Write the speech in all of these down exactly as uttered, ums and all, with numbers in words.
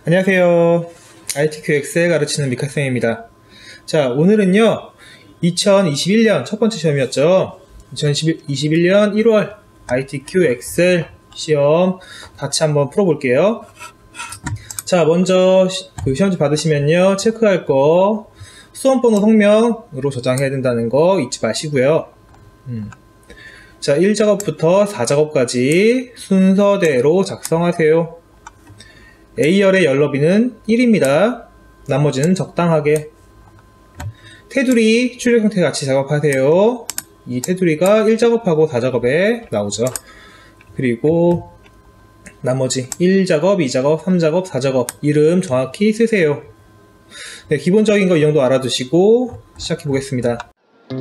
안녕하세요. 아이티큐 엑셀 가르치는 미카쌤입니다. 자, 오늘은요, 이천이십일 년 첫 번째 시험이었죠. 이천이십일 년 일월 아이티큐 엑셀 시험 같이 한번 풀어볼게요. 자, 먼저 그 시험지 받으시면요, 체크할 거 수험번호 성명으로 저장해야 된다는 거 잊지 마시고요. 음. 자, 일 작업부터 사 작업까지 순서대로 작성하세요. A열의 열너비는 일입니다. 나머지는 적당하게. 테두리 출력 형태 같이 작업하세요. 이 테두리가 일 작업하고 사 작업에 나오죠. 그리고 나머지 일 작업, 이 작업, 삼 작업, 사 작업 이름 정확히 쓰세요. 네, 기본적인 거 이 정도 알아두시고 시작해 보겠습니다.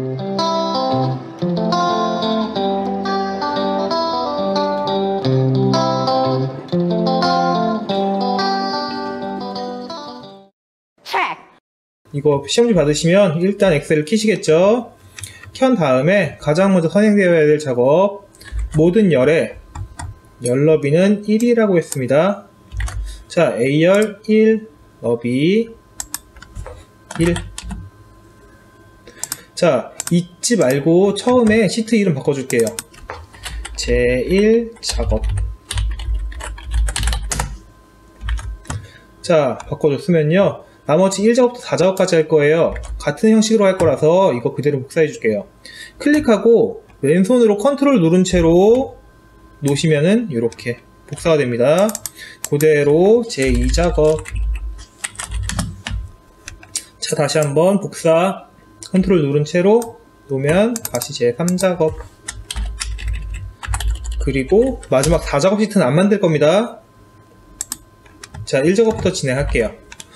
이거 시험지 받으시면 일단 엑셀을 키시겠죠? 켠 다음에 가장 먼저 선행되어야 될 작업, 모든 열에 열너비는 일이라고 했습니다. 자, A열 일, 너비 일. 자, 잊지 말고 처음에 시트 이름 바꿔줄게요. 제일 작업. 자, 바꿔줬으면요, 나머지 일 작업부터 사 작업까지 할 거예요. 같은 형식으로 할 거라서 이거 그대로 복사해 줄게요. 클릭하고 왼손으로 컨트롤 누른 채로 놓으시면은 이렇게 복사가 됩니다. 그대로 제이 작업. 자, 다시 한번 복사, 컨트롤 누른 채로 놓으면 다시 제삼 작업. 그리고 마지막 사 작업 시트는 안 만들 겁니다. 자, 일 작업부터 진행할게요.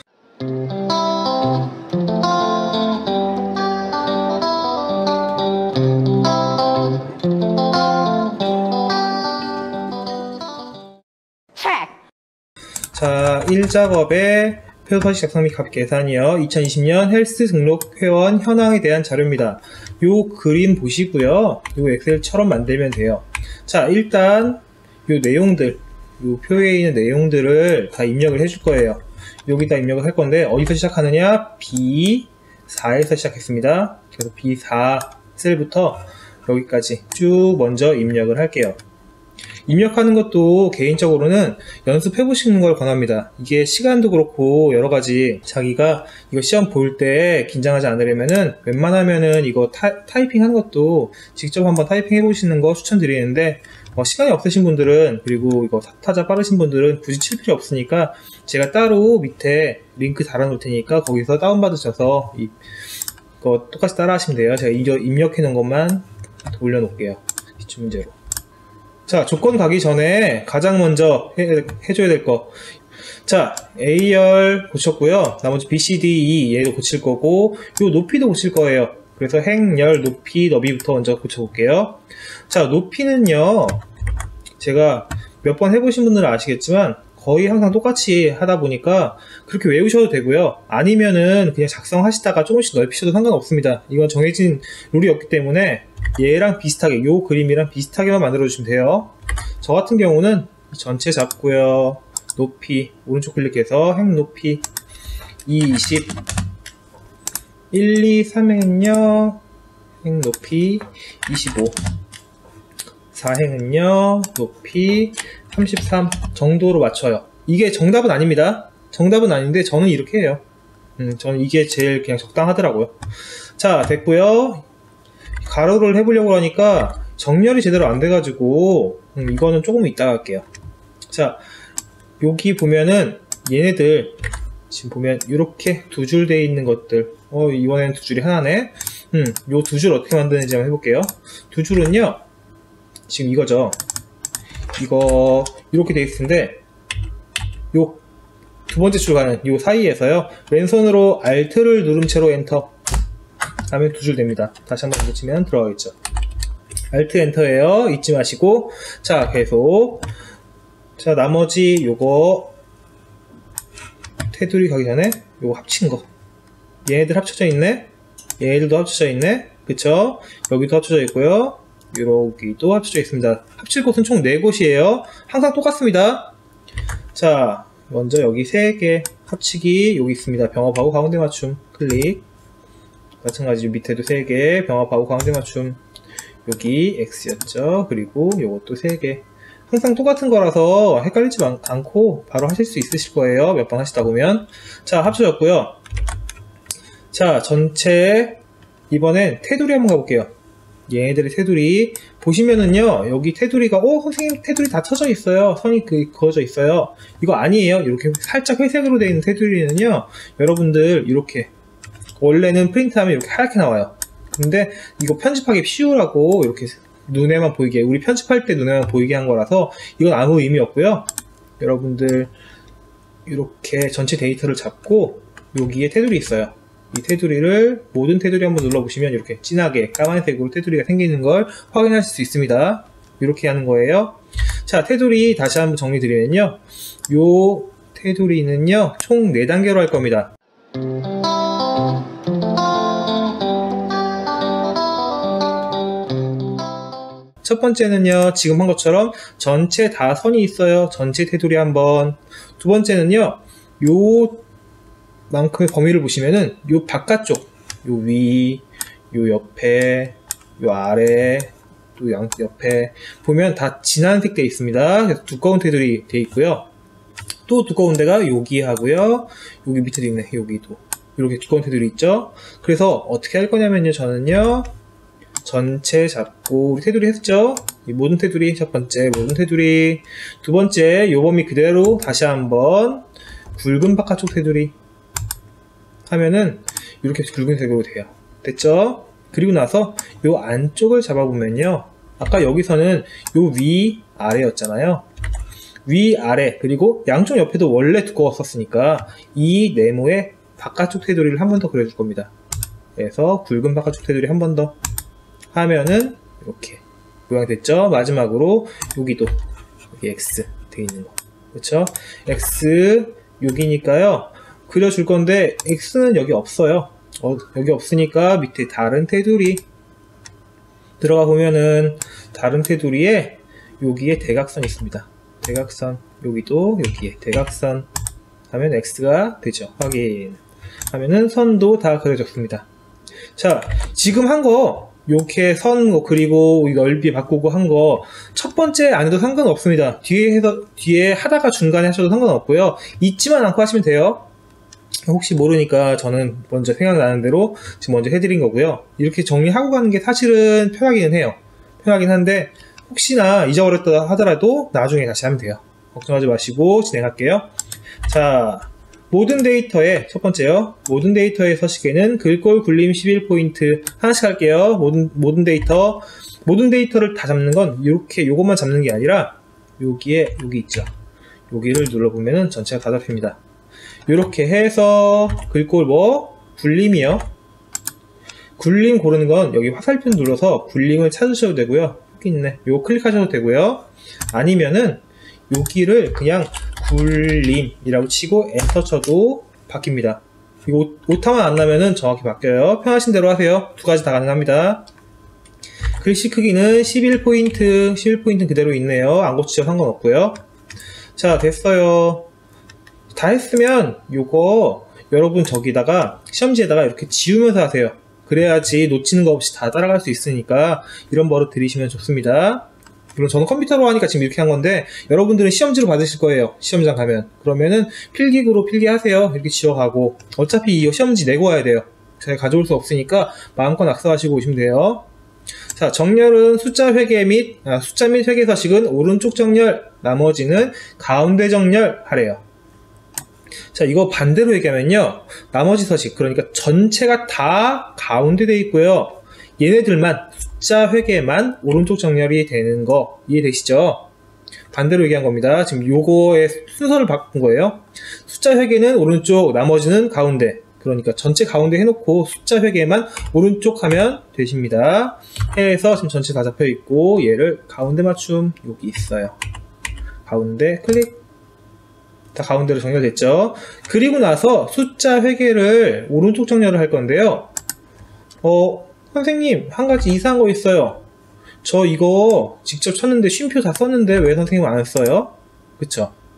자, 일 작업에 표서 서식 작성 및 값 계산이요. 이천이십 년 헬스 등록 회원 현황에 대한 자료입니다. 요 그림 보시고요. 요 엑셀처럼 만들면 돼요. 자, 일단 요 내용들, 요 표에 있는 내용들을 다 입력을 해줄 거예요. 여기다 입력을 할 건데 어디서 시작하느냐? 비 사에서 시작했습니다. 그래서 비 사 셀부터 여기까지 쭉 먼저 입력을 할게요. 입력하는 것도 개인적으로는 연습해 보시는 걸 권합니다. 이게 시간도 그렇고 여러가지 자기가 이거 시험 볼 때 긴장하지 않으려면은 웬만하면은 이거 타, 타이핑 하는 것도 직접 한번 타이핑 해 보시는 거 추천드리는데, 어, 시간이 없으신 분들은, 그리고 이거 타자 빠르신 분들은 굳이 칠 필요 없으니까 제가 따로 밑에 링크 달아 놓을 테니까 거기서 다운받으셔서 이, 이거 똑같이 따라 하시면 돼요. 제가 입력해 놓은 것만 올려놓을게요. 기출 문제로. 자, 조건 가기 전에 가장 먼저 해, 해줘야 될 거. 자, A열 고쳤고요. 나머지 B, C, D, E 얘도 고칠 거고, 요 높이도 고칠 거예요. 그래서 행열, 높이, 너비부터 먼저 고쳐볼게요. 자, 높이는요, 제가 몇 번 해보신 분들은 아시겠지만 거의 항상 똑같이 하다 보니까 그렇게 외우셔도 되고요. 아니면은 그냥 작성하시다가 조금씩 넓히셔도 상관없습니다. 이건 정해진 룰이 없기 때문에 얘랑 비슷하게, 요 그림이랑 비슷하게만 만들어 주시면 돼요. 저 같은 경우는 전체 잡고요. 높이, 오른쪽 클릭해서 행 높이 이십, 일, 이, 삼행은요 행 높이 이십오, 사행은요 높이 삼십삼 정도로 맞춰요. 이게 정답은 아닙니다. 정답은 아닌데 저는 이렇게 해요. 음, 저는 이게 제일 그냥 적당하더라고요. 자, 됐고요. 가로를 해보려고 하니까 정렬이 제대로 안 돼가지고 음, 이거는 조금 이따가 할게요. 자, 여기 보면은 얘네들 지금 보면 이렇게 두 줄 돼 있는 것들, 어 이번엔 두 줄이 하나네. 음, 요 두 줄 어떻게 만드는지 한번 해볼게요. 두 줄은요, 지금 이거죠. 이거 이렇게 돼 있을 텐데 요 두 번째 줄 가는 요 사이에서요, 왼손으로 Alt를 누른 채로 엔터 하면 두 줄 됩니다. 다시 한번 눌러치면 들어가겠죠. Alt 엔터예요. 잊지 마시고. 자, 계속. 자, 나머지 요거 테두리 가기 전에 요거 합친 거, 얘네들 합쳐져 있네. 얘네들도 합쳐져 있네. 그쵸? 여기도 합쳐져 있고요. 여기도 합쳐져 있습니다. 합칠 곳은 총 네 곳이에요. 항상 똑같습니다. 자, 먼저 여기 세 개 합치기 여기 있습니다. 병합하고 가운데 맞춤 클릭. 마찬가지로 밑에도 세 개 병합하고 가운데 맞춤. 여기 X였죠. 그리고 요것도 세 개. 항상 똑같은 거라서 헷갈리지 않고 바로 하실 수 있으실 거예요. 몇 번 하시다 보면. 자, 합쳐졌고요. 자, 전체 이번엔 테두리 한번 가볼게요. 얘네들의 테두리 보시면은요, 여기 테두리가 오 선생님 테두리 다 쳐져 있어요. 선이 그, 그어져 있어요. 이거 아니에요. 이렇게 살짝 회색으로 되어 있는 테두리는요, 여러분들 이렇게 원래는 프린트하면 이렇게 하얗게 나와요. 근데 이거 편집하기 쉬우라고 이렇게 눈에만 보이게, 우리 편집할 때 눈에만 보이게 한 거라서 이건 아무 의미 없고요. 여러분들 이렇게 전체 데이터를 잡고 여기에 테두리 있어요. 이 테두리를 모든 테두리 한번 눌러보시면 이렇게 진하게 까만색으로 테두리가 생기는 걸 확인하실 수 있습니다. 이렇게 하는 거예요. 자, 테두리 다시 한번 정리드리면요, 요 테두리는요 총 네 단계로 할 겁니다. 첫 번째는요, 지금 한 것처럼 전체 다 선이 있어요. 전체 테두리 한번. 두 번째는요, 요 만큼의 범위를 보시면은 요 바깥쪽, 요 위, 요 옆에, 요 아래, 또 양 옆에 보면 다 진한색 되어 있습니다. 그래서 두꺼운 테두리 되어 있고요. 또 두꺼운 데가 여기 하고요. 여기 밑에도 있네. 여기도 이렇게 두꺼운 테두리 있죠. 그래서 어떻게 할 거냐면요, 저는요 전체 잡고 우리 테두리 했죠. 이 모든 테두리 첫 번째, 모든 테두리 두 번째, 요 범위 그대로 다시 한번 굵은 바깥쪽 테두리 하면은 이렇게 굵은색으로 돼요. 됐죠? 그리고 나서 요 안쪽을 잡아보면요, 아까 여기서는 요 위 아래였잖아요. 위 아래 그리고 양쪽 옆에도 원래 두꺼웠었으니까 이 네모의 바깥쪽 테두리를 한 번 더 그려줄 겁니다. 그래서 굵은 바깥쪽 테두리 한 번 더 하면은 이렇게 모양 됐죠? 마지막으로 여기도 여기 X 돼 있는 거, 그렇죠? X 여기니까요 그려줄 건데 X는 여기 없어요. 어, 여기 없으니까 밑에 다른 테두리 들어가 보면은 다른 테두리에 여기에 대각선 있습니다. 대각선, 여기도 여기에 대각선 하면 X가 되죠. 확인 하면은 선도 다 그려졌습니다. 자, 지금 한 거 이렇게 선 그리고 넓이 바꾸고 한 거 첫 번째 안 해도 상관없습니다. 뒤에 해서 뒤에 하다가 중간에 하셔도 상관없고요. 잊지만 않고 하시면 돼요. 혹시 모르니까 저는 먼저 생각나는 대로 지금 먼저 해드린 거고요. 이렇게 정리하고 가는 게 사실은 편하기는 해요. 편하긴 한데 혹시나 잊어버렸다 하더라도 나중에 다시 하면 돼요. 걱정하지 마시고 진행할게요. 자, 모든 데이터의 첫 번째요. 모든 데이터의 서식에는 글꼴 굴림 십일 포인트 하나씩 할게요. 모든 모든 데이터 모든 데이터를 다 잡는 건 이렇게 요것만 잡는 게 아니라 여기에 여기 있죠. 여기를 눌러보면은 전체가 다 잡힙니다. 이렇게 해서 글꼴 뭐 굴림이요. 굴림 고르는 건 여기 화살표 눌러서 굴림을 찾으셔도 되고요. 여기 있네. 요거 클릭하셔도 되고요. 아니면은 여기를 그냥 굴림이라고 치고 엔터 쳐도 바뀝니다. 이거 오타만 안 나면은 정확히 바뀌어요. 편하신 대로 하세요. 두 가지 다 가능합니다. 글씨 크기는 십일 포인트, 십일 포인트는 그대로 있네요. 안 고치셔도 상관없고요. 자, 됐어요. 다 했으면 요거 여러분 저기다가 시험지에다가 이렇게 지우면서 하세요. 그래야지 놓치는 거 없이 다 따라갈 수 있으니까 이런 버릇 들이시면 좋습니다. 물론 저는 컴퓨터로 하니까 지금 이렇게 한 건데 여러분들은 시험지로 받으실 거예요. 시험장 가면. 그러면은 필기구로 필기하세요. 이렇게 지워가고 어차피 이 시험지 내고 와야 돼요. 제가 가져올 수 없으니까 마음껏 낙서하시고 오시면 돼요. 자, 정렬은 숫자 회계 및 아, 숫자 및 회계 서식은 오른쪽 정렬, 나머지는 가운데 정렬 하래요. 자, 이거 반대로 얘기하면요, 나머지 서식, 그러니까 전체가 다 가운데 돼 있고요, 얘네들만 숫자 회계만 오른쪽 정렬이 되는 거 이해되시죠? 반대로 얘기한 겁니다. 지금 요거의 순서를 바꾼 거예요. 숫자 회계는 오른쪽, 나머지는 가운데. 그러니까 전체 가운데 해놓고 숫자 회계만 오른쪽 하면 되십니다. 해서 지금 전체 다 잡혀 있고 얘를 가운데 맞춤 여기 있어요. 가운데 클릭. 다 가운데로 정렬됐죠. 그리고 나서 숫자 회계를 오른쪽 정렬을 할 건데요. 어, 선생님 한 가지 이상한 거 있어요. 저 이거 직접 쳤는데 쉼표 다 썼는데 왜 선생님 안 써요? 그쵸?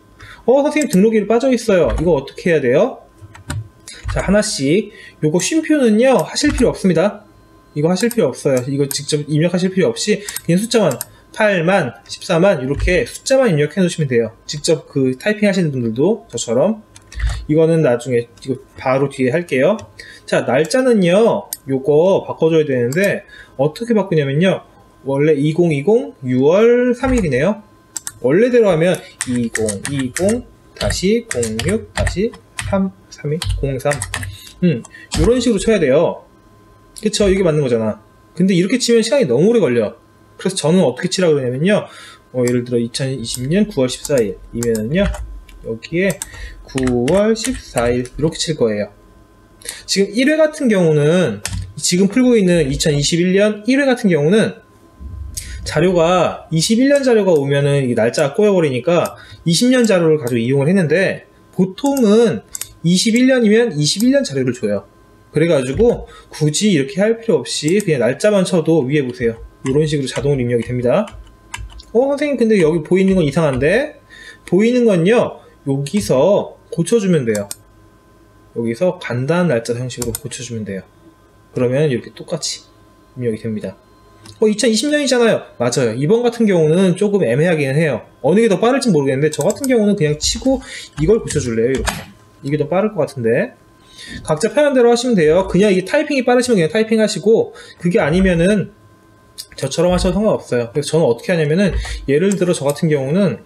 어 선생님 등록일 빠져있어요. 이거 어떻게 해야 돼요? 자, 하나씩. 요거 쉼표는요 하실 필요 없습니다. 이거 하실 필요 없어요. 이거 직접 입력하실 필요 없이 그냥 숫자만 팔만, 십사만 이렇게 숫자만 입력해 놓으시면 돼요. 직접 그 타이핑 하시는 분들도 저처럼. 이거는 나중에 이거 바로 뒤에 할게요. 자, 날짜는요 요거 바꿔줘야 되는데 어떻게 바꾸냐면요, 원래 이천이십 유월 삼일이네요 원래대로 하면 이천이십 다시 공육 다시 삼, 삼일 공삼 음, 요런 식으로 쳐야 돼요. 그쵸? 이게 맞는 거잖아. 근데 이렇게 치면 시간이 너무 오래 걸려. 그래서 저는 어떻게 치라고 그러냐면요, 어, 예를 들어 이천이십 년 구월 십사일 이면은요 여기에 구월 십사일 이렇게 칠 거예요. 지금 일 회 같은 경우는, 지금 풀고 있는 이천이십일 년 일 회 같은 경우는 자료가 이십일 년 자료가 오면은 이 날짜가 꼬여버리니까 이십 년 자료를 가지고 이용을 했는데, 보통은 이십일 년이면 이십일 년 자료를 줘요. 그래가지고 굳이 이렇게 할 필요 없이 그냥 날짜만 쳐도 위에 보세요, 이런 식으로 자동으로 입력이 됩니다. 어 선생님 근데 여기 보이는 건 이상한데? 보이는 건요 여기서 고쳐주면 돼요. 여기서 간단한 날짜 형식으로 고쳐주면 돼요. 그러면 이렇게 똑같이 입력이 됩니다. 어 이천이십 년이잖아요 맞아요. 이번 같은 경우는 조금 애매하기는 해요. 어느 게 더 빠를지 모르겠는데 저 같은 경우는 그냥 치고 이걸 고쳐줄래요. 이렇게 이게 더 빠를 것 같은데, 각자 편한 대로 하시면 돼요. 그냥 이게 타이핑이 빠르시면 그냥 타이핑 하시고, 그게 아니면은 저처럼 하셔도 상관없어요. 그래서 저는 어떻게 하냐면은, 예를 들어 저 같은 경우는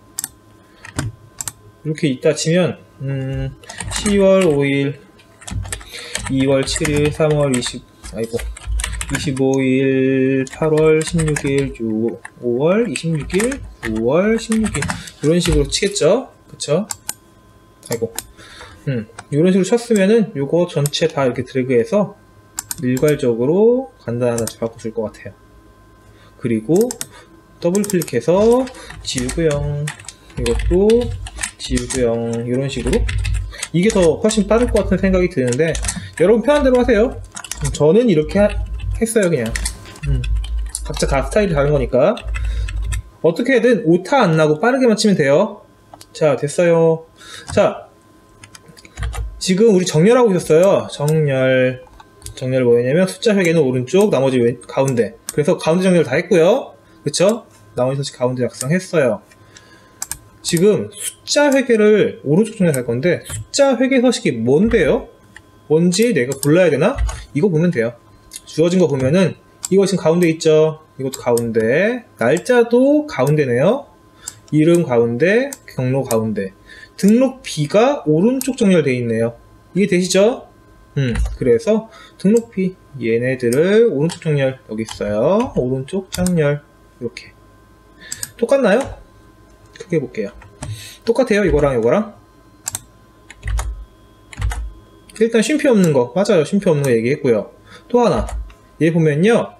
이렇게 있다 치면 음, 시월 오일 이월 칠일 삼월 이십 아이고 이십오일 팔월 십육일 오월 이십육일 구월 십육일 이런 식으로 치겠죠. 그쵸? 아이고 음, 이런 식으로 쳤으면은 요거 전체 다 이렇게 드래그해서 일괄적으로 간단하게 바꿔줄 것 같아요. 그리고 더블 클릭해서 지우고요. 이것도 지우고요. 이런 식으로 이게 더 훨씬 빠를 것 같은 생각이 드는데, 여러분 편한 대로 하세요. 저는 이렇게 하, 했어요 그냥. 음, 각자 다 스타일이 다른 거니까 어떻게든 오타 안 나고 빠르게만 치면 돼요. 자, 됐어요. 자, 지금 우리 정렬하고 있었어요. 정렬 정렬 뭐였냐면 숫자 회계는 오른쪽, 나머지 왼, 가운데. 그래서 가운데 정렬 다 했고요. 그쵸? 나머지 서식 가운데 작성했어요. 지금 숫자 회계를 오른쪽 정렬할 건데, 숫자 회계 서식이 뭔데요? 뭔지 내가 골라야 되나? 이거 보면 돼요. 주어진 거 보면은 이거 지금 가운데 있죠? 이것도 가운데, 날짜도 가운데네요. 이름 가운데, 경로 가운데, 등록비가 오른쪽 정렬되어 있네요. 이게 되시죠? 음, 그래서 등록비 얘네들을 오른쪽 정렬 여기 있어요. 오른쪽 정렬 이렇게 똑같나요? 크게 볼게요. 똑같아요. 이거랑 이거랑. 일단 쉼표 없는 거 맞아요. 쉼표 없는 거 얘기했고요. 또 하나 얘 보면요,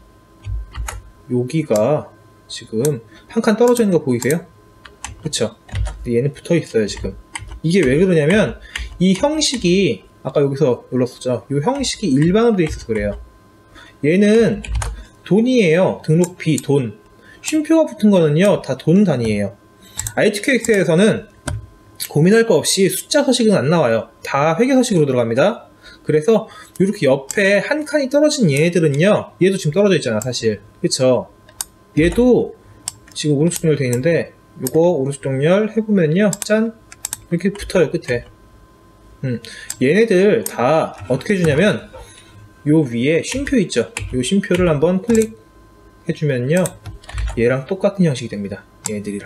여기가 지금 한 칸 떨어져 있는 거 보이세요? 그쵸? 얘는 붙어 있어요. 지금 이게 왜 그러냐면 이 형식이 아까 여기서 눌렀었죠. 이 형식이 일반으로 돼 있어서 그래요. 얘는 돈이에요. 등록비 돈. 쉼표가 붙은 거는요 다 돈 단위예요. 아이티큐 엑셀에서는 고민할 거 없이 숫자 서식은 안 나와요. 다 회계 서식으로 들어갑니다. 그래서 이렇게 옆에 한 칸이 떨어진 얘들은요, 얘도 지금 떨어져 있잖아 사실. 그쵸? 얘도 지금 오른쪽 정렬 되어 있는데 요거 오른쪽 정렬 해보면요, 짠 이렇게 붙어요 끝에. 음, 얘네들 다 어떻게 해주냐면 요 위에 쉼표 있죠. 요 쉼표를 한번 클릭해주면요 얘랑 똑같은 형식이 됩니다. 얘네들이랑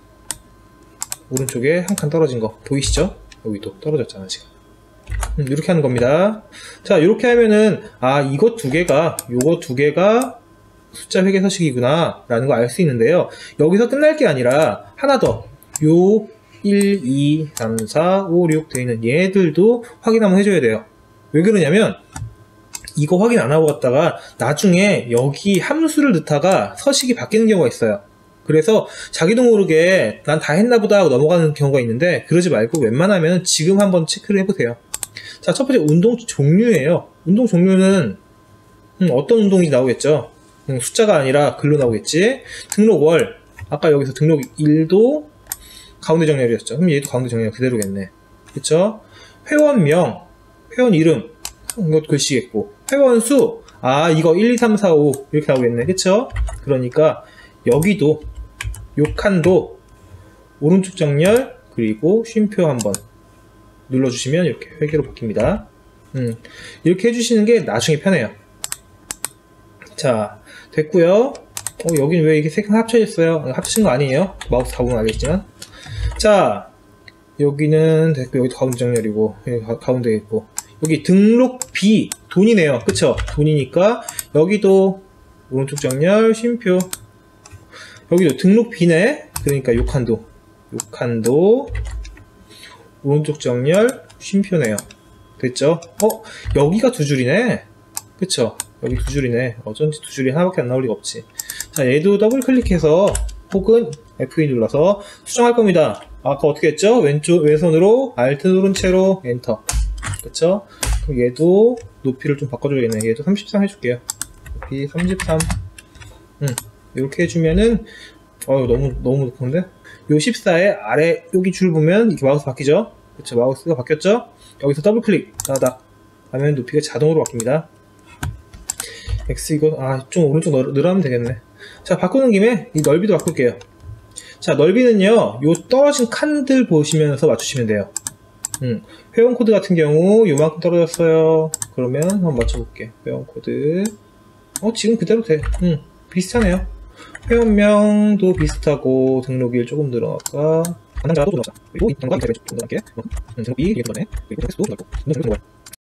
오른쪽에 한 칸 떨어진 거 보이시죠? 여기도 떨어졌잖아 지금. 음, 이렇게 하는 겁니다. 자, 이렇게 하면은 아 이거 두 개가 요거 두 개가 숫자 회계 서식이구나 라는 거 알 수 있는데요, 여기서 끝날 게 아니라 하나 더, 요 일, 이, 삼, 사, 오, 육 되어 있는 얘들도 확인 한번 해줘야 돼요. 왜 그러냐면 이거 확인 안 하고 갔다가 나중에 여기 함수를 넣다가 서식이 바뀌는 경우가 있어요. 그래서 자기도 모르게 난 다 했나 보다 하고 넘어가는 경우가 있는데, 그러지 말고 웬만하면 지금 한번 체크를 해보세요. 자, 첫 번째 운동 종류예요. 운동 종류는 음, 어떤 운동인지 나오겠죠. 숫자가 아니라 글로 나오겠지. 등록월, 아까 여기서 등록일도 가운데 정렬이었죠. 그럼 얘도 가운데 정렬 그대로겠네. 그쵸? 회원명, 회원 이름, 이것도 글씨겠고, 회원 수, 아, 이거 일, 이, 삼, 사, 오 이렇게 나오겠네. 그쵸? 그러니까 여기도 요 칸도 오른쪽 정렬 그리고 쉼표 한번 눌러주시면 이렇게 회계로 바뀝니다. 음, 이렇게 해주시는 게 나중에 편해요. 자, 됐고요. 어, 여긴 왜 이게 세 칸 합쳐졌어요? 합쳐진 거 아니에요? 마우스 가보면 알겠지만. 자, 여기는 됐고, 여기 가운데 정렬이고, 여기 가, 가운데 있고, 여기 등록비, 돈이네요. 그쵸? 돈이니까, 여기도 오른쪽 정렬, 쉼표. 여기도 등록비네. 그러니까 요 칸도, 요 칸도, 오른쪽 정렬, 쉼표네요. 됐죠? 어? 여기가 두 줄이네? 그쵸? 여기 두 줄이네. 어쩐지 두 줄이 하나밖에 안 나올 리가 없지. 자, 얘도 더블 클릭해서 혹은 에프 이 눌러서 수정할 겁니다. 아까 어떻게 했죠? 왼쪽, 왼손으로 Alt 누른 채로 엔터. 그쵸? 그럼 얘도 높이를 좀 바꿔줘야겠네. 얘도 삼십삼 해줄게요. 높이 삼십삼. 음, 이렇게 해주면은, 어우, 너무, 너무 높은데? 요 십사의 아래, 여기 줄 보면 이렇게 마우스 바뀌죠? 그쵸? 마우스가 바뀌었죠? 여기서 더블 클릭, 따닥. 하면 높이가 자동으로 바뀝니다. X 이거, 아, 좀 오른쪽 늘, 늘어나면 되겠네. 자, 바꾸는 김에 이 넓이도 바꿀게요. 자, 넓이는요, 요 떨어진 칸들 보시면서 맞추시면 돼요. 음, 회원 코드 같은 경우 요만큼 떨어졌어요. 그러면 한번 맞춰볼게. 회원 코드. 어, 지금 그대로 돼. 음, 비슷하네요. 회원명도 비슷하고 등록일 조금 늘어날까? 담당자도 늘어났다. 그리고 인턴과 인터넷 좀 늘어날게. 등록비 이게 늘어나네. 그리고 텍스트도 늘고. 등록이 늘어나요.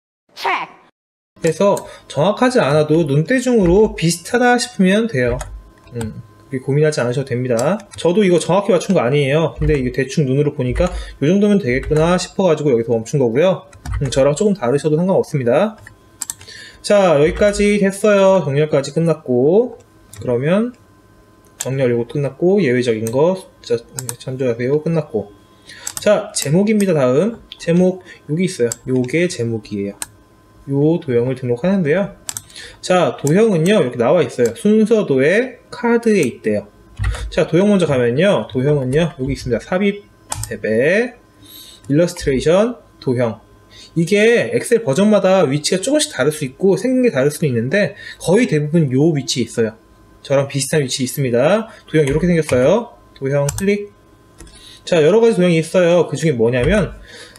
그래서 정확하지 않아도 눈대중으로 비슷하다 싶으면 돼요. 음, 고민하지 않으셔도 됩니다. 저도 이거 정확히 맞춘 거 아니에요. 근데 이게 대충 눈으로 보니까 이 정도면 되겠구나 싶어가지고 여기서 멈춘 거고요. 음, 저랑 조금 다르셔도 상관없습니다. 자, 여기까지 됐어요. 정렬까지 끝났고, 그러면 정렬 요거 끝났고, 예외적인 거 숫자 전조하세요 끝났고. 자, 제목입니다. 다음 제목 여기 있어요. 요게 제목이에요. 요 도형을 등록하는데요. 자, 도형은요, 이렇게 나와 있어요. 순서도에 카드에 있대요. 자, 도형 먼저 가면요, 도형은요, 여기 있습니다. 삽입 탭에 일러스트레이션 도형. 이게 엑셀 버전마다 위치가 조금씩 다를 수 있고 생긴 게 다를 수는 있는데 거의 대부분 요 위치에 있어요. 저랑 비슷한 위치에 있습니다. 도형 이렇게 생겼어요. 도형 클릭. 자, 여러 가지 도형이 있어요. 그 중에 뭐냐면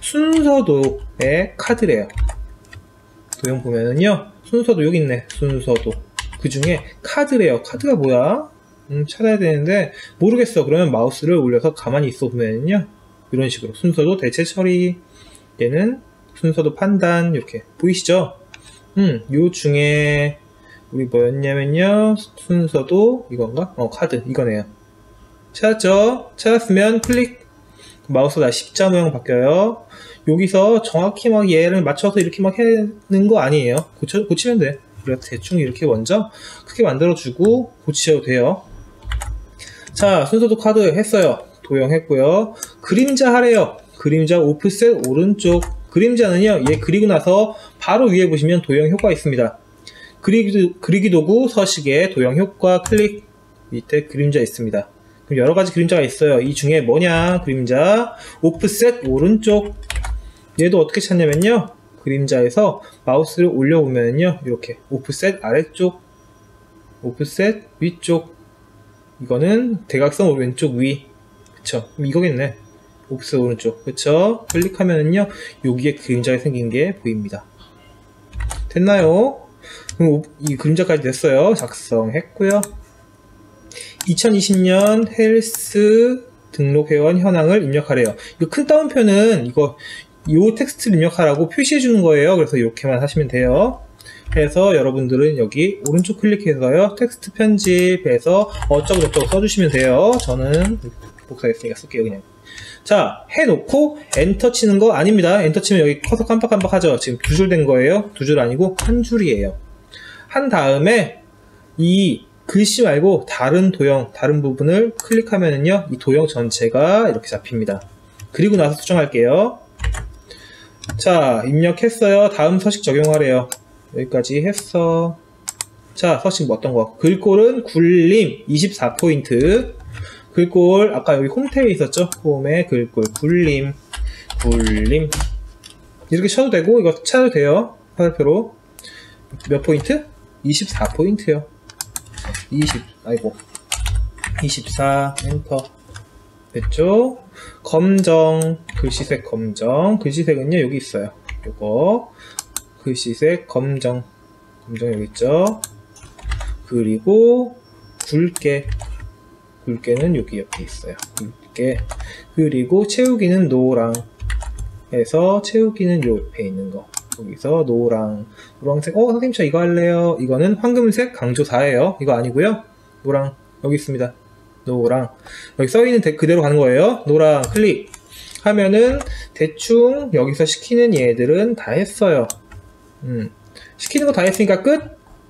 순서도의 카드래요. 도형 보면은요, 순서도 여기 있네. 순서도. 그 중에 카드래요. 카드가 뭐야? 음, 찾아야 되는데 모르겠어. 그러면 마우스를 올려서 가만히 있어 보면은요, 이런 식으로 순서도 대체 처리, 얘는 순서도 판단, 이렇게 보이시죠? 음, 요 중에 우리 뭐였냐면요, 순서도 이건가? 어, 카드 이거네요. 찾았죠? 찾았으면 클릭. 마우스가 십자 모양 바뀌어요. 여기서 정확히 막 얘를 맞춰서 이렇게 막 해는 거 아니에요. 고쳐, 고치면 돼. 그래서 대충 이렇게 먼저 크게 만들어주고 고치셔도 돼요. 자, 순서도 카드 했어요. 도형 했고요. 그림자 하래요. 그림자 오프셋 오른쪽. 그림자는요, 얘 그리고 나서 바로 위에 보시면 도형 효과 있습니다. 그리기, 그리기 도구 서식에 도형 효과 클릭. 밑에 그림자 있습니다. 그럼 여러 가지 그림자가 있어요. 이 중에 뭐냐? 그림자 오프셋 오른쪽. 얘도 어떻게 찾냐면요, 그림자에서 마우스를 올려보면요, 이렇게 오프셋 아래쪽, 오프셋 위쪽. 이거는 대각선 왼쪽 위. 그쵸? 그럼 이거겠네. 오프셋 오른쪽. 그쵸? 클릭하면은요, 여기에 그림자가 생긴 게 보입니다. 됐나요? 그럼 이 그림자까지 됐어요. 작성했고요. 이천이십 년 헬스 등록 회원 현황을 입력하래요. 이거 큰 따옴표는 이거 요 텍스트를 입력하라고 표시해 주는 거예요. 그래서 이렇게만 하시면 돼요. 그래서 여러분들은 여기 오른쪽 클릭해서요, 텍스트 편집해서 어쩌고 저쩌고 써주시면 돼요. 저는 복사했으니까 쓸게요, 그냥. 자, 해놓고 엔터 치는 거 아닙니다. 엔터 치면 여기 커서 깜빡깜빡 하죠. 지금 두 줄 된 거예요. 두 줄 아니고 한 줄이에요. 한 다음에 이 글씨 말고 다른 도형, 다른 부분을 클릭하면은요, 이 도형 전체가 이렇게 잡힙니다. 그리고 나서 수정할게요. 자, 입력했어요. 다음 서식 적용하래요. 여기까지 했어. 자, 서식 뭐 어떤 거? 글꼴은 굴림 이십사 포인트. 글꼴 아까 여기 홈태에 있었죠? 홈에 글꼴 굴림 굴림 이렇게 쳐도 되고 이거 쳐도 돼요. 화살표로 몇 포인트? 이십사 포인트요. 이십 아이고 이십사 엔터 됐죠? 검정 글씨색 검정 글씨색은요 여기 있어요. 요거 글씨색 검정 검정 여기 있죠? 그리고 굵게 굵게는 여기 옆에 있어요. 굵게 그리고 채우기는 노랑 해서 채우기는 요 옆에 있는 거 여기서 노랑 노랑색 어 선생님 저 이거 할래요. 이거는 황금색 강조 사예요. 이거 아니고요. 노랑 여기 있습니다. 노랑 여기 써있는 데 그대로 가는 거예요. 노랑 클릭 하면은 대충 여기서 시키는 얘들은 다 했어요. 음, 시키는 거 다 했으니까 끝?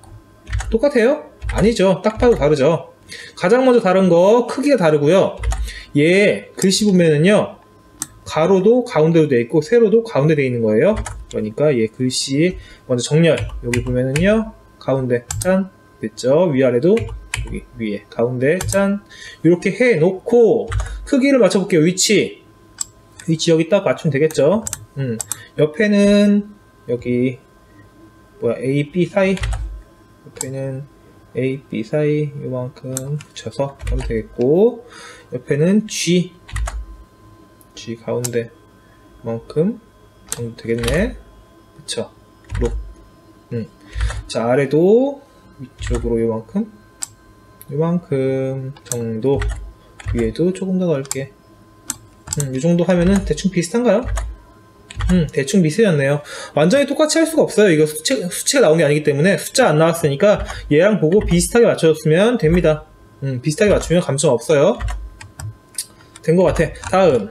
똑같아요? 아니죠. 딱 봐도 다르죠. 가장 먼저 다른 거 크기가 다르고요. 얘 글씨 보면은요 가로도 가운데로 되어 있고 세로도 가운데 되어 있는 거예요. 그러니까 얘 글씨 먼저 정렬 여기 보면은요 가운데 짠 됐죠. 위아래도 여기 위에 가운데 짠 이렇게 해 놓고 크기를 맞춰 볼게요. 위치 위치 여기 딱 맞추면 되겠죠. 음, 옆에는 여기 뭐야 A, B 사이 옆에는 A, B 사이 요만큼 붙여서 하면 되겠고 옆에는 G G 가운데 만큼 정도 되겠네. 그쵸? 로. 음. 자 아래도 위쪽으로 요만큼 요만큼 정도 위에도 조금 더 넓게 음, 이 정도 하면은 대충 비슷한가요? 음, 대충 비슷해졌네요. 완전히 똑같이 할 수가 없어요. 이거 수치, 수치가 나온 게 아니기 때문에 숫자 안 나왔으니까 얘랑 보고 비슷하게 맞춰줬으면 됩니다. 음, 비슷하게 맞추면 감점 없어요. 된 것 같아. 다음.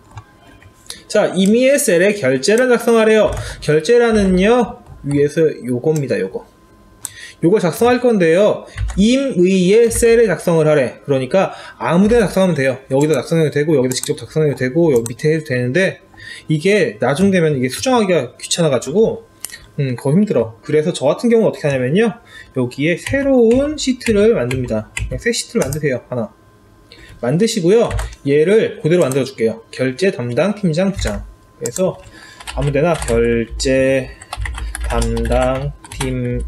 자, 임의의 셀에 결제를 작성하래요. 결제란은요, 위에서 요겁니다, 요거. 요거 작성할 건데요. 임의의 셀에 작성을 하래. 그러니까 아무데나 작성하면 돼요. 여기다 작성해도 되고, 여기다 직접 작성해도 되고, 여기 밑에 해도 되는데, 이게 나중 되면 이게 수정하기가 귀찮아가지고, 음, 더 힘들어. 그래서 저 같은 경우는 어떻게 하냐면요. 여기에 새로운 시트를 만듭니다. 그냥 새 시트를 만드세요. 하나. 만드시고요. 얘를 그대로 만들어 줄게요. 결제 담당 팀장 부장. 그래서 아무데나 결제 담당 팀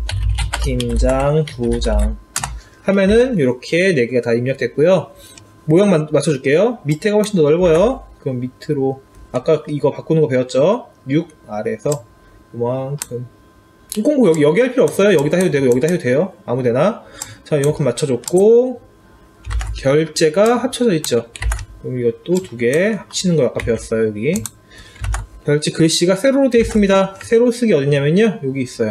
팀장 부장 하면은 이렇게 네 개가 다 입력됐고요. 모양 맞춰줄게요. 밑에가 훨씬 더 넓어요. 그럼 밑으로 아까 이거 바꾸는 거 배웠죠? 육 아래에서 이만큼 꼭 여기, 여기 할 필요 없어요. 여기다 해도 되고 여기다 해도 돼요. 아무데나. 자, 이만큼 맞춰줬고 결제가 합쳐져 있죠. 그럼 이것도 두 개 합치는 거 아까 배웠어요. 여기 결제 글씨가 세로로 되어 있습니다. 세로 쓰기 어딨냐면요 여기 있어요.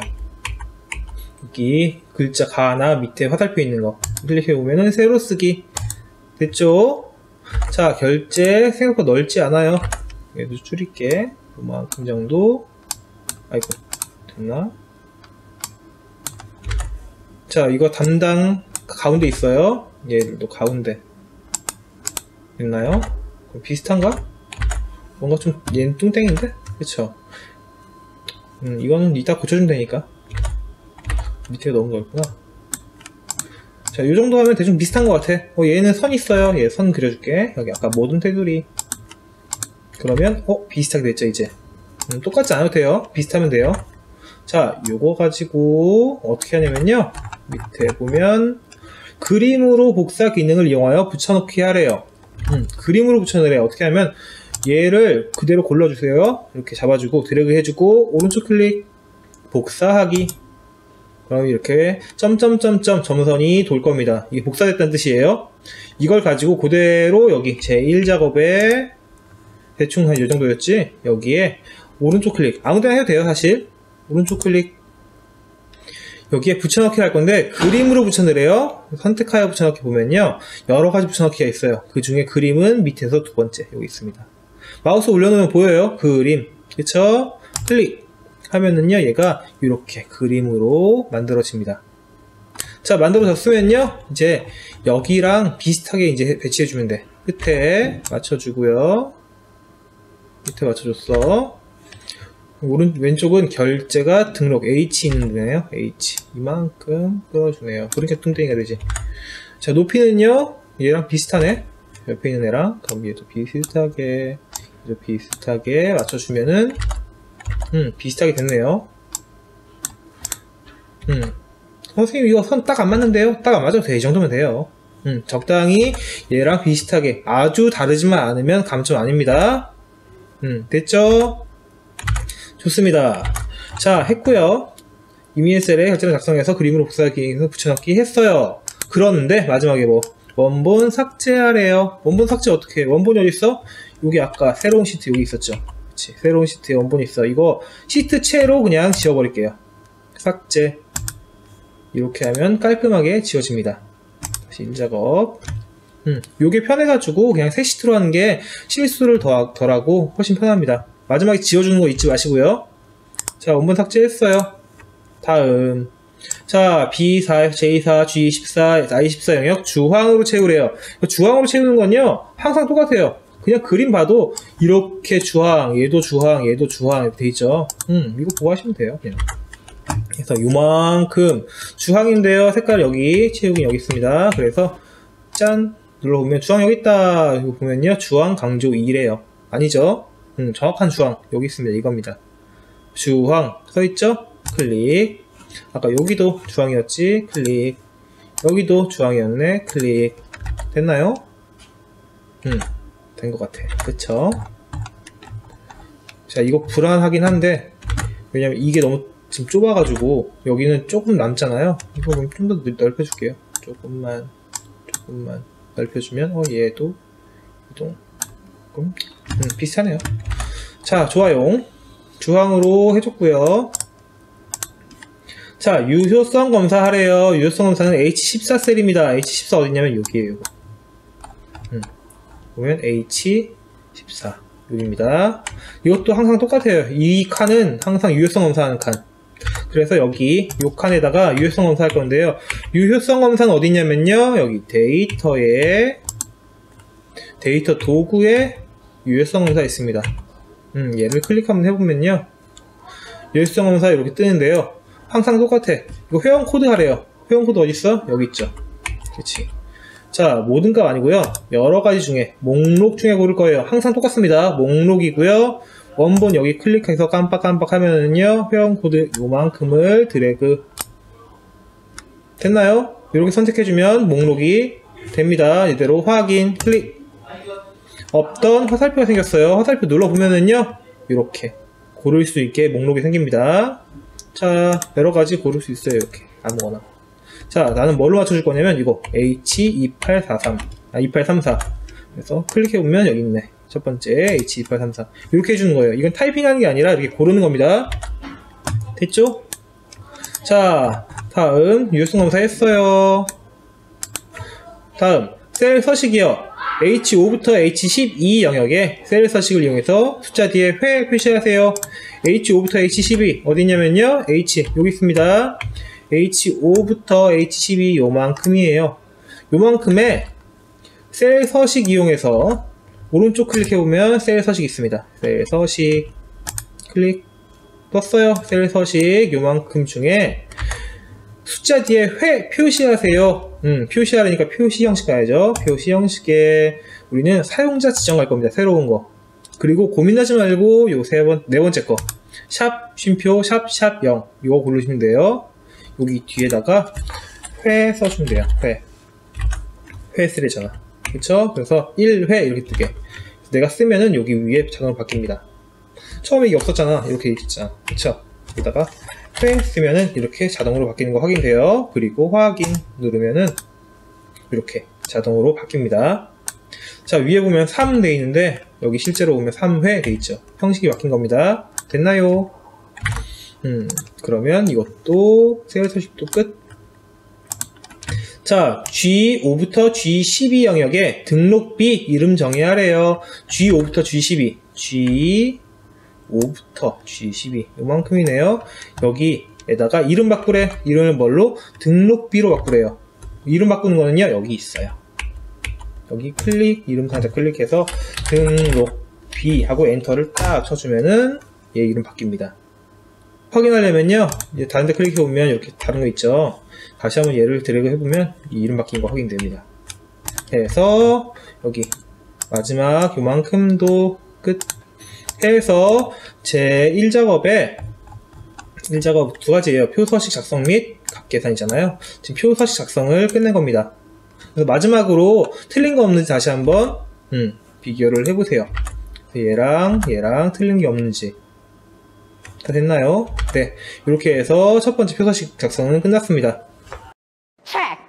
여기 글자 가나 밑에 화살표 있는 거 클릭해 보면은 세로 쓰기 됐죠. 자, 결제 생각보다 넓지 않아요. 얘도 줄일게. 요만큼 정도. 아이고 됐나? 자, 이거 담당 가운데 있어요. 얘들도 가운데 됐나요? 비슷한가? 뭔가 좀 얘는 뚱땡인데? 그쵸? 음, 이거는 이따 고쳐주면 되니까. 밑에 넣은 거였구나. 자, 이 정도 하면 대충 비슷한 것 같아. 어, 얘는 선 있어요. 얘 선 그려줄게. 여기 아까 모든 테두리. 그러면 어 비슷하게 됐죠 이제. 음, 똑같지 않아도 돼요. 비슷하면 돼요. 자, 요거 가지고 어떻게 하냐면요. 밑에 보면 그림으로 복사 기능을 이용하여 붙여넣기 하래요. 음, 그림으로 붙여넣으래요. 어떻게 하면 얘를 그대로 골라주세요. 이렇게 잡아주고 드래그 해주고 오른쪽 클릭 복사하기. 그럼 이렇게 점점점점 점선이 돌 겁니다. 이게 복사됐다는 뜻이에요. 이걸 가지고 그대로 여기 제일 작업에 대충 한 이 정도였지. 여기에 오른쪽 클릭 아무데나 해도 돼요. 사실 오른쪽 클릭 여기에 붙여넣기 할 건데 그림으로 붙여넣으래요. 선택하여 붙여넣기 보면요 여러 가지 붙여넣기가 있어요. 그 중에 그림은 밑에서 두 번째 여기 있습니다. 마우스 올려놓으면 보여요. 그림 그쵸? 클릭 하면은요 얘가 이렇게 그림으로 만들어집니다. 자, 만들어졌으면요 이제 여기랑 비슷하게 이제 배치해주면 돼. 끝에 맞춰주고요. 밑에 맞춰줬어. 오른 왼쪽은 결제가 등록 H 있는 데네요. H 이만큼 끌어주네요. 그러니까 뚱땡이가 되지. 자, 높이는요 얘랑 비슷하네. 옆에 있는 애랑 그럼 얘도 비슷하게 얘도 비슷하게 맞춰주면은 음 비슷하게 됐네요. 음 선생님 이거 선 딱 안 맞는데요? 딱 안 맞아도 돼. 이 정도면 돼요. 음 적당히 얘랑 비슷하게 아주 다르지만 않으면 감점 아닙니다. 음 됐죠? 좋습니다. 자 했고요. 이미 셀에 결제를 작성해서 그림으로 복사하기 위해서 붙여넣기 했어요. 그러는데 마지막에 뭐 원본 삭제하래요. 원본 삭제 어떻게 해? 원본이 어딨어? 여기 아까 새로운 시트 여기 있었죠. 그치 새로운 시트에 원본이 있어. 이거 시트채로 그냥 지워버릴게요. 삭제 이렇게 하면 깔끔하게 지워집니다. 다시 일작업. 음, 요게 편해가지고 그냥 새 시트로 하는 게 실수를 더, 덜하고 훨씬 편합니다. 마지막에 지워주는 거 잊지 마시고요. 자 원본 삭제했어요. 다음 자 비 사, 제이 사, 지 십사, 아이 십사 영역 주황으로 채우래요. 주황으로 채우는 건요 항상 똑같아요. 그냥 그림 봐도 이렇게 주황, 얘도 주황, 얘도 주황 이렇게 돼있죠. 음 이거 보고 하시면 돼요. 그냥. 그래서 요만큼 주황인데요. 색깔 여기 채우기 여기 있습니다. 그래서 짠 눌러보면 주황 여기 있다. 이거 보면요 주황 강조 이래요. 아니죠? 음, 정확한 주황 여기 있습니다. 이겁니다. 주황 써있죠? 클릭. 아까 여기도 주황이었지? 클릭. 여기도 주황이었네? 클릭. 됐나요? 음, 된 것 같아. 그쵸? 자, 이거 불안하긴 한데, 왜냐면 이게 너무 지금 좁아가지고, 여기는 조금 남잖아요? 이거 좀 더 넓혀줄게요. 조금만, 조금만 넓혀주면, 어, 얘도, 이동, 조금, 음, 비슷하네요. 자, 좋아요. 주황으로 해줬고요. 자, 유효성 검사 하래요. 유효성 검사는 에이치 십사 셀입니다. 에이치 십사 어딨냐면 여기에요. 음, 보면 에이치 십사 여기입니다. 이것도 항상 똑같아요. 이 칸은 항상 유효성 검사하는 칸. 그래서 여기 이 칸에다가 유효성 검사 할 건데요. 유효성 검사는 어딨냐면요. 여기 데이터에 데이터 도구에 유효성 검사 있습니다. 음, 얘를 클릭 한번 해보면요. 유효성 검사 이렇게 뜨는데요. 항상 똑같아. 이거 회원 코드 하래요. 회원 코드 어딨어? 여기 있죠. 그렇지. 자, 모든 값 아니고요. 여러 가지 중에 목록 중에 고를 거예요. 항상 똑같습니다. 목록이고요. 원본 여기 클릭해서 깜빡깜빡 하면은요. 회원 코드 요만큼을 드래그. 됐나요? 이렇게 선택해주면 목록이 됩니다. 이대로 확인 클릭. 없던 화살표가 생겼어요. 화살표 눌러보면은요. 이렇게 고를 수 있게 목록이 생깁니다. 자, 여러가지 고를 수 있어요. 이렇게 아무거나. 자, 나는 뭘로 맞춰줄 거냐면 이거 에이치 이팔사삼 아 이팔삼사 그래서 클릭해보면 여기 있네. 첫 번째 에이치 이팔삼사 이렇게 해주는 거예요. 이건 타이핑하는 게 아니라 이렇게 고르는 겁니다. 됐죠? 자, 다음 유효성 검사 했어요. 다음 셀 서식이요. 에이치 오부터 에이치 십이 영역에 셀 서식을 이용해서 숫자 뒤에 회 표시하세요. 에이치 오부터 에이치 십이 어디냐면요. H 여기 있습니다. 에이치 오부터 에이치 십이 요만큼이에요. 요만큼에 셀 서식 이용해서 오른쪽 클릭해보면 셀 서식 있습니다. 셀 서식 클릭 떴어요. 셀 서식 요만큼 중에 숫자 뒤에 회 표시하세요. 음, 표시하려니까 표시 형식 가야죠. 표시 형식에 우리는 사용자 지정 갈 겁니다. 새로운 거. 그리고 고민하지 말고 요 세 번, 네 번째 거. 샵, 쉼표, 샵, 샵 영. 이거 고르시면 돼요. 여기 뒤에다가 회 써주면 돼요. 회. 회 쓰래잖아. 그쵸? 그래서 일 회 이렇게 뜨게. 내가 쓰면은 여기 위에 자동으로 바뀝니다. 처음에 이게 없었잖아. 이렇게 있잖아. 그쵸? 여기다가 회 쓰면은 이렇게 자동으로 바뀌는 거 확인돼요. 그리고 확인 누르면은 이렇게 자동으로 바뀝니다. 자, 위에 보면 삼 돼 있는데 여기 실제로 보면 삼 회 돼 있죠. 형식이 바뀐 겁니다. 됐나요? 음, 그러면 이것도 셀 서식도 끝. 자, 지 오부터 지 십이 영역에 등록비 이름 정의하래요. 지 오부터 지 십이 지 오부터 지 십이 요만큼이네요. 여기에다가 이름 바꾸래. 이름을 뭘로? 등록비로 바꾸래요. 이름 바꾸는 거는요 여기 있어요. 여기 클릭, 이름 상자 클릭해서 등록비 하고 엔터를 딱 쳐주면은 얘 이름 바뀝니다. 확인하려면요 이제 다른 데 클릭해보면 이렇게 다른 거 있죠. 다시 한번 얘를 드래그 해보면 이 이름 바뀐 거 확인됩니다. 해서 여기 마지막 요만큼도 끝 해서 제 일 작업에 일 작업 두 가지예요. 표서식 작성 및 값 계산이잖아요. 지금 표서식 작성을 끝낸 겁니다. 그래서 마지막으로 틀린 거 없는지 다시 한번 음, 비교를 해보세요. 얘랑 얘랑 틀린 게 없는지 다 됐나요? 네, 이렇게 해서 첫 번째 표서식 작성은 끝났습니다. Check.